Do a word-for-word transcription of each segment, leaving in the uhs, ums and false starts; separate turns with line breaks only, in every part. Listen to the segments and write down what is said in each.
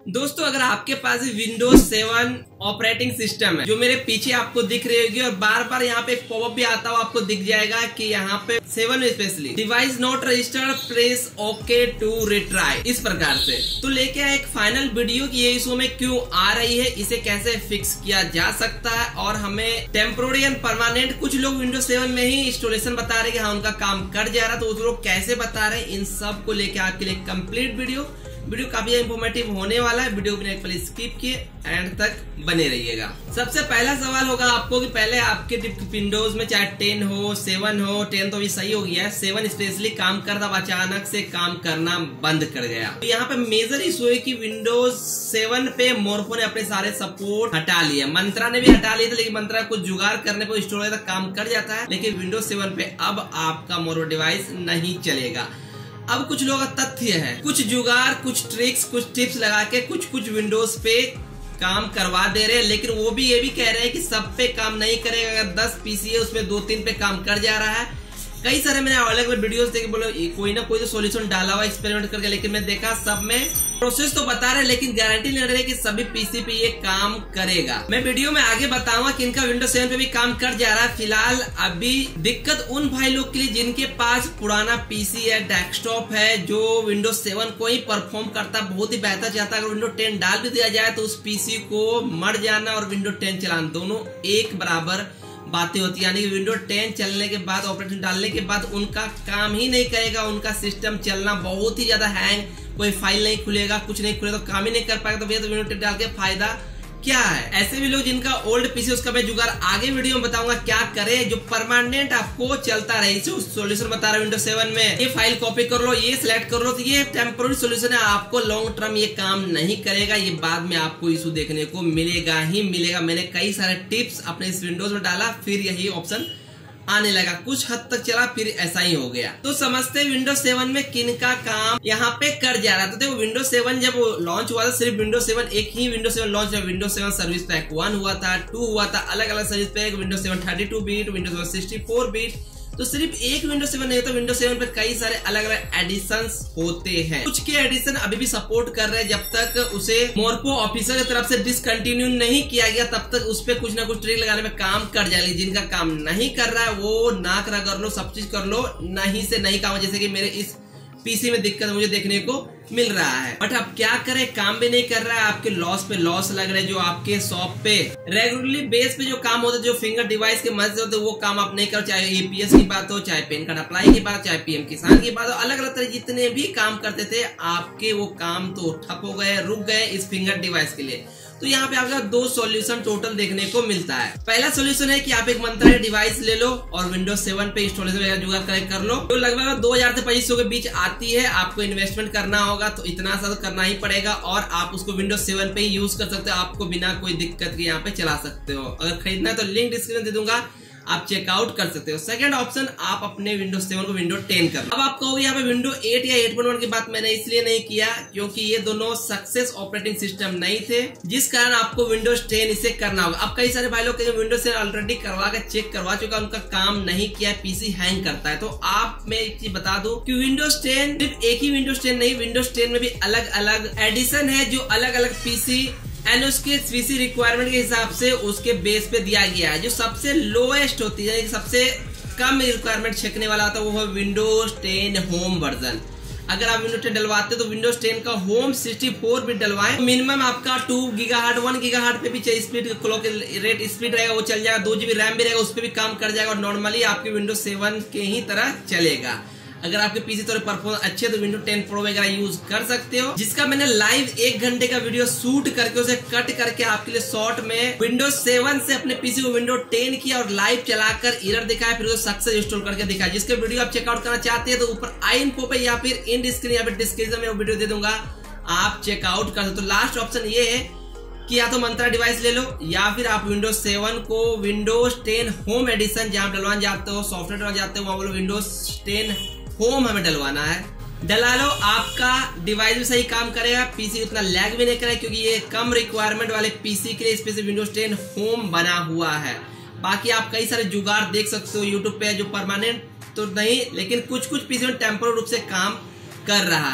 दोस्तों अगर आपके पास विंडोज सेवन ऑपरेटिंग सिस्टम है जो मेरे पीछे आपको दिख रही होगी और बार बार यहाँ पे पॉपअप भी आता हुआ आपको दिख जाएगा कि यहाँ पे seven specially device not registered press okay to retry, इस प्रकार से तो लेके आए एक फाइनल वीडियो की ये इशू में क्यों आ रही है, इसे कैसे फिक्स किया जा सकता है और हमें टेम्पोररी एंड परमानेंट कुछ लोग विंडोज सेवन में ही इंस्टॉलेशन बता रहे हैं कि हाँ उनका काम कर जा रहा, तो वो लोग कैसे बता रहे हैं, इन सब को लेके आपके लिए कंप्लीट वीडियो वीडियो काफी इंफॉर्मेटिव होने वाला है। वीडियो को पहले स्किप किए एंड तक बने रहिएगा। सबसे पहला सवाल होगा आपको कि पहले आपके विंडोज में चाहे टेन हो सेवन हो, टेन तो भी सही हो गया है, सेवन स्पेशली काम करता अचानक से काम करना बंद कर गया। तो यहाँ पे मेजर इशू है कि विंडोज सेवन पे मोरफो ने अपने सारे सपोर्ट हटा लिए, मंत्रा ने भी हटा लिए थे, लेकिन मंत्रा कुछ जुगाड़ करने पर इंस्टॉल तक काम कर जाता है, लेकिन विंडोज सेवन पे अब आपका मोरफो डिवाइस नहीं चलेगा। अब कुछ लोग का तथ्य है, कुछ जुगाड़ कुछ ट्रिक्स कुछ टिप्स लगा के कुछ कुछ विंडोज पे काम करवा दे रहे हैं, लेकिन वो भी ये भी कह रहे हैं कि सब पे काम नहीं करेगा। अगर दस पीसी है उसमें दो तीन पे काम कर जा रहा है। कई सारे मैंने अलग अलग वीडियोस देखे, बोलो कोई ना कोई तो सॉल्यूशन डाला हुआ एक्सपेरिमेंट करके, लेकिन मैं देखा सब में प्रोसेस तो बता रहे लेकिन गारंटी नहीं रहे कि सभी पीसी पे ये काम करेगा। मैं वीडियो में आगे बताऊंगा कि इनका विंडोज सेवन पे भी काम कर जा रहा है। फिलहाल अभी दिक्कत उन भाई लोग के लिए जिनके पास पुराना पीसी है, डेस्कटॉप है, जो विंडोज सेवन को ही परफॉर्म करता बहुत ही बेहतर चाहता है। अगर विंडोज टेन डाल भी दिया जाए तो उस पीसी को मर जाना और विंडोज टेन चलाना दोनों एक बराबर बातें होती है, यानी कि विंडोज टेन चलने के बाद ऑपरेटिंग डालने के बाद उनका काम ही नहीं करेगा, उनका सिस्टम चलना बहुत ही ज्यादा हैंग, कोई फाइल नहीं खुलेगा, कुछ नहीं खुलेगा तो काम ही नहीं कर पाएगा। तो भैया तो विंडोज टेन डाल के फायदा क्या है। ऐसे भी लोग जिनका ओल्ड पीसी उसका मैं जुगाड़ आगे वीडियो में बताऊंगा क्या करे जो परमानेंट आपको चलता रहे। सोल्यूशन बता रहा है विंडोज सेवन में, ये फाइल कॉपी कर लो, ये सिलेक्ट कर लो, तो ये टेम्पोररी सोल्यूशन है, आपको लॉन्ग टर्म ये काम नहीं करेगा। ये बाद में आपको इशू देखने को मिलेगा ही मिलेगा। मैंने कई सारे टिप्स अपने इस विंडोज में डाला, फिर यही ऑप्शन आने लगा, कुछ हद तक चला फिर ऐसा ही हो गया। तो समझते विंडोज सेवन में किन का काम यहाँ पे कर जा रहा था। तो देखो विंडोज सेवन जब लॉन्च हुआ था सिर्फ विंडोज सेवन एक ही Windows seven launch, Windows seven service pack one हुआ था, टू हुआ था, अलग अलग service pack, Windows seven thirty two bit, Windows seven sixty four bit. तो सिर्फ एक विंडोज सेवन नहीं होता, विंडोज सेवन पे कई सारे अलग अलग एडिशंस होते हैं। कुछ के एडिशन अभी भी सपोर्ट कर रहे हैं, जब तक उसे मोरफो ऑफिसर की तरफ से डिसकंटिन्यू नहीं किया गया तब तक उस पे कुछ ना कुछ ट्रिक लगाने में काम कर जाएगी। जिनका काम नहीं कर रहा है वो नाक रगड़ कर लो, सब चीज कर लो, नहीं से नहीं काम। जैसे कि मेरे इस पीसी में दिक्कत मुझे देखने को मिल रहा है, बट अब क्या करें, काम भी नहीं कर रहा है, आपके लॉस पे लॉस लग रहे हैं। जो आपके शॉप पे रेगुलरली बेस पे जो काम होता है, जो फिंगर डिवाइस के मदद से होते हैं, वो काम आप नहीं करो, चाहे ईपीएस की बात हो, चाहे पेन कार्ड अप्लाई की बात, चाहे पीएम किसान की बात हो, अलग अलग तरह जितने भी काम करते थे आपके वो काम तो ठप हो गए, रुक गए इस फिंगर डिवाइस के लिए। तो यहाँ पे आपका दो सॉल्यूशन टोटल देखने को मिलता है। पहला सॉल्यूशन है कि आप एक मंत्रा डिवाइस ले लो और विंडोज सेवन पे इंस्टॉलेशन वगैरह जुगाड़ कर, कर लो, तो लगभग दो हजार से पच्चीस सौ के बीच आती है। आपको इन्वेस्टमेंट करना होगा तो इतना सा तो करना ही पड़ेगा, और आप उसको विंडोज सेवन पे ही यूज कर सकते हो, आपको बिना कोई दिक्कत के यहाँ पे चला सकते हो। अगर खरीदना है तो लिंक डिस्क्रिप्शन दे दूंगा, आप चेकआउट कर सकते हो। सेकंड ऑप्शन, आप अपने विंडोज सेवन को विंडो टेन कर लो। अब आप कहोगे यहाँ पे विंडो एट या एट पॉइंट वन की बात मैंने इसलिए नहीं किया क्योंकि ये दोनों सक्सेस ऑपरेटिंग सिस्टम नहीं थे, जिस कारण आपको विंडोज टेन इसे करना होगा। अब कई सारे भाई लोग विंडोज टेन ऑलरेडी करवा के चेक करवा चुका, उनका काम नहीं किया, पीसी हैंग करता है। तो आप मैं एक चीज बता दूं कि विंडोज टेन सिर्फ एक ही विंडोज टेन नहीं, विंडोज टेन में भी अलग अलग एडिशन है जो अलग अलग पीसी एंड उसके पीसी रिक्वायरमेंट के हिसाब से उसके बेस पे दिया गया है। जो सबसे लोएस्ट होती है, सबसे कम रिक्वायरमेंट छेकने वाला होता है, वो है विंडोज टेन होम वर्जन। अगर आप विंडोज टेन डलवाते तो विंडोज टेन का होम सिक्सटी फोर बिट डलवाएं, तो मिनिमम आपका टू गीगाहर्ट्ज वन गीगाहर्ट्ज पे भी चाहिए स्पीड, क्लॉक रेट स्पीड रहेगा, वो चल जाएगा, दो जीबी रैम भी रहेगा, उस पर भी काम कर जाएगा और नॉर्मली आपके विंडोज सेवन के ही तरह चलेगा। अगर आपके पीसी थोड़े परफॉर्मेंस अच्छे तो विंडो टेन प्रो वगैरह यूज कर सकते हो, जिसका मैंने लाइव एक घंटे का वीडियो शूट करके उसे कट करके आपके लिए शॉर्ट में विंडोज सेवन से अपने पीसी को विंडो टेन किया और लाइव चलाकर एरर दिखाया, फिर उसे सक्सेस इंस्टॉल करके दिखाया। जिसके वीडियो आप चेकआउट करना चाहते हैं तो ऊपर आई इन्फो पे या फिर इन स्क्रीन या फिर डिस्क्रिप्शन में वो वीडियो दे दूंगा, आप चेकआउट कर सकते। तो लास्ट ऑप्शन ये है कि या तो मंत्रा डिवाइस ले लो या फिर आप विंडोज सेवन को विंडोज टेन होम एडिशन जहां डलवाना जाते हो, सॉफ्टवेयर डलवाना जाते हो, वहां बोलो विंडोज टेन होम हमें डलवाना है, डला लो, आपका डिवाइस भी सही काम करेगा, पीसी उतना लैग भी नहीं करेगा क्योंकि ये कम रिक्वायरमेंट वाले पीसी के लिए स्पेशल विंडोज टेन होम बना हुआ है। बाकी आप कई सारे जुगाड़ देख सकते हो यूट्यूब पे, जो परमानेंट तो नहीं लेकिन कुछ कुछ पीसी में टेम्पोररी रूप से काम कर रहा है।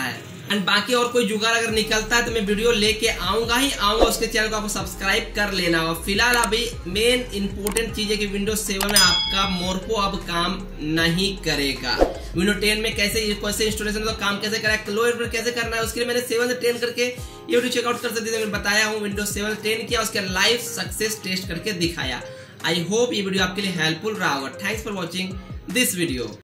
एंड बाकी और कोई जुगाड़ अगर निकलता है तो मैं वीडियो लेके आऊंगा ही आऊंगा। उसके चैनल को आपको सब्सक्राइब कर लेना होगा। फिलहाल अभी मेन इंपोर्टेंट चीज है कि विंडोज सेवन में आपका मोरपो अब काम नहीं करेगा। विंडो टेन में कैसे कैसे इंस्टॉलेशन तो काम कैसे करेगा, लो कैसे करना है, उसके लिए मैंने सेवन से टेन करके ये वीडियो चेकआउट कर सकते थे। मैं बताया हूँ विंडोज सेवन टेन किया, उसके लाइव सक्सेस टेस्ट करके दिखाया। आई होप ये वीडियो आपके लिए हेल्पफुल रहा होगा। Thanks for watching this video.